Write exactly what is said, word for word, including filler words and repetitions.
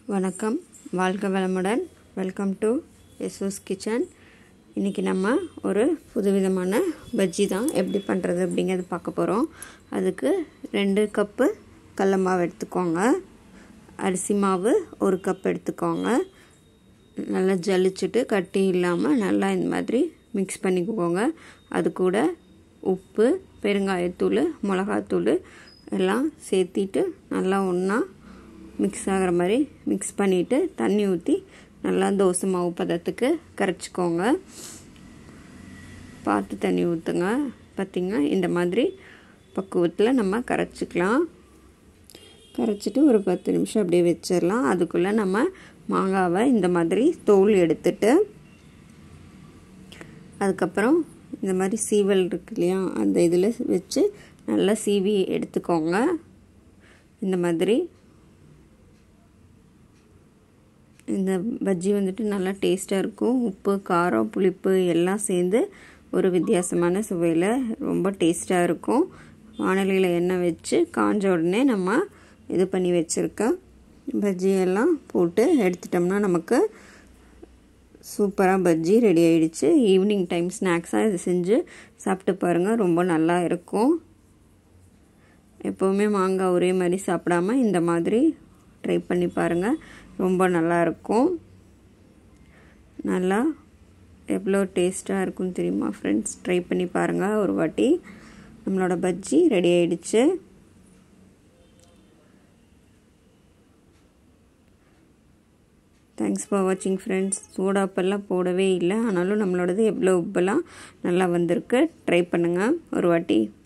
வணக்கம், வாழ்க வளமுடன். Welcome to Yasu's kitchen. இன்றைக்கி நம்ம ஒரு புதுவிதமான பஜ்ஜி தான் எப்படி பண்ணுறது அப்படிங்கிறது பார்க்க போகிறோம். அதுக்கு ரெண்டு கப்பு கடல மாவு எடுத்துக்கோங்க, அரிசி மாவு ஒரு கப் எடுத்துக்கோங்க. நல்லா ஜலிச்சுட்டு கட்டி இல்லாமல் நல்லா இந்த மாதிரி மிக்ஸ் பண்ணிக்கோங்க. அது கூட உப்பு, பெருங்காயத்தூள், மிளகாத்தூள் எல்லாம் சேர்த்திட்டு நல்லா ஒன்றா மிக்ஸ் ஆகிற மாதிரி மிக்ஸ் பண்ணிவிட்டு தண்ணி ஊற்றி நல்லா தோசை மாவு பதத்துக்கு கரைச்சிக்கோங்க. பார்த்து தண்ணி ஊற்றுங்க. பார்த்திங்கன்னா இந்த மாதிரி பக்குவத்தில் நம்ம கரைச்சிக்கலாம். கரைச்சிட்டு ஒரு பத்து நிமிஷம் அப்படியே வச்சிடலாம். அதுக்குள்ளே நம்ம மாங்காவை இந்த மாதிரி தோல் எடுத்துட்டு அதுக்கப்புறம் இந்த மாதிரி சீவல் இருக்கு இல்லையா, அந்த இதில் வச்சு நல்லா சீவி எடுத்துக்கோங்க. இந்த மாதிரி இந்த பஜ்ஜி வந்துட்டு நல்லா டேஸ்ட்டாக இருக்கும். உப்பு, காரம், புளிப்பு எல்லாம் சேர்ந்து ஒரு வித்தியாசமான சுவையில் ரொம்ப டேஸ்ட்டாக இருக்கும். வானலியில் எண்ணெய் வச்சு காஞ்ச உடனே நம்ம இது பண்ணி வச்சுருக்க பஜ்ஜியெல்லாம் போட்டு எடுத்துட்டோம்னா நமக்கு சூப்பராக பஜ்ஜி ரெடி ஆகிடுச்சு. ஈவினிங் டைம் ஸ்நாக்ஸாக இது செஞ்சு சாப்பிட்டு பாருங்கள், ரொம்ப நல்லா இருக்கும். எப்போவுமே மாங்காய் ஒரே மாதிரி சாப்பிடாம இந்த மாதிரி ட்ரை பண்ணி பாருங்கள், ரொம்ப நல்லா இருக்கும். நல்லா எவ்வளோ டேஸ்ட்டாக இருக்குன்னு தெரியுமா ஃப்ரெண்ட்ஸ்? ட்ரை பண்ணி பாருங்கள் ஒரு வாட்டி. நம்மளோட பஜ்ஜி ரெடி ஆகிடுச்சு. தேங்க்ஸ் ஃபார் வாட்சிங் ஃப்ரெண்ட்ஸ். சோடாப்பெல்லாம் போடவே இல்லை, ஆனாலும் நம்மளோடது எவ்வளோ உப்பெல்லாம் நல்லா வந்திருக்கு. ட்ரை பண்ணுங்கள் ஒரு வாட்டி.